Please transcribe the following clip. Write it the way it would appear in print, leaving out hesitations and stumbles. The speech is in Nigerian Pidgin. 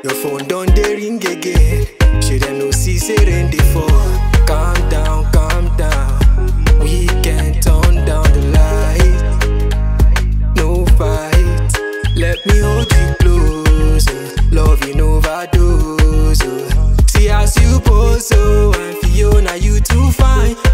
Your phone don't dey ring again. She dem no see say rain dey fall. Calm down, calm down. We can turn down the light. No fight. Let me hold you close. Love in overdose. See as you pose, and Fiona, you too fine.